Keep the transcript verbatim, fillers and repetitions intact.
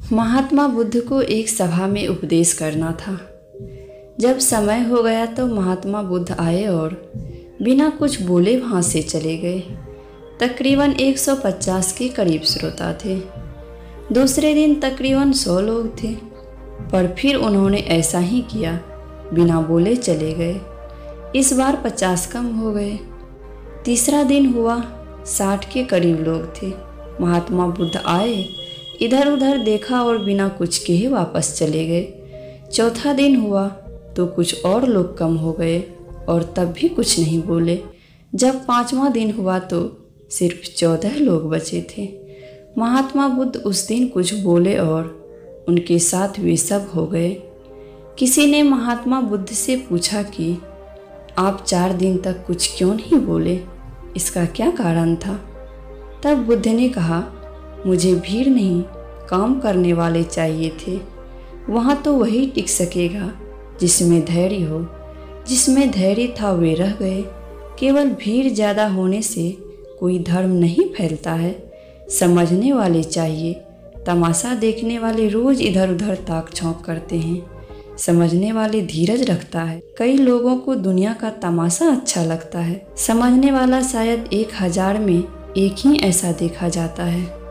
महात्मा बुद्ध को एक सभा में उपदेश करना था। जब समय हो गया तो महात्मा बुद्ध आए और बिना कुछ बोले वहाँ से चले गए। तकरीबन एक सौ पचास के करीब श्रोता थे। दूसरे दिन तकरीबन सौ लोग थे, पर फिर उन्होंने ऐसा ही किया, बिना बोले चले गए। इस बार पचास कम हो गए। तीसरा दिन हुआ, साठ के करीब लोग थे। महात्मा बुद्ध आए, इधर उधर देखा और बिना कुछ कहे वापस चले गए। चौथा दिन हुआ तो कुछ और लोग कम हो गए और तब भी कुछ नहीं बोले। जब पांचवा दिन हुआ तो सिर्फ चौदह लोग बचे थे। महात्मा बुद्ध उस दिन कुछ बोले और उनके साथ वे सब हो गए। किसी ने महात्मा बुद्ध से पूछा कि आप चार दिन तक कुछ क्यों नहीं बोले, इसका क्या कारण था? तब बुद्ध ने कहा, मुझे भीड़ नहीं, काम करने वाले चाहिए थे। वहाँ तो वही टिक सकेगा जिसमें धैर्य हो। जिसमें धैर्य था वे रह गए। केवल भीड़ ज़्यादा होने से कोई धर्म नहीं फैलता है। समझने वाले चाहिए। तमाशा देखने वाले रोज़ इधर उधर ताक झांक करते हैं। समझने वाले धीरज रखता है। कई लोगों को दुनिया का तमाशा अच्छा लगता है। समझने वाला शायद एक हजार में एक ही ऐसा देखा जाता है।